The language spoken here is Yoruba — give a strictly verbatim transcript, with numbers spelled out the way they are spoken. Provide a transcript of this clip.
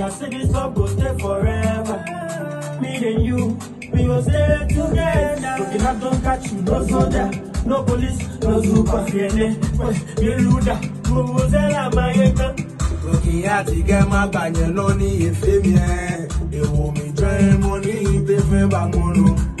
I say this love go stay forever. Me and you, we go stay together. But if I don't catch you, no soldier, no police, no super fiele. Me luda, Vuvuzela my echo. Looking at the game, my banyan, no need if me. They want me trying money, they feel back mono.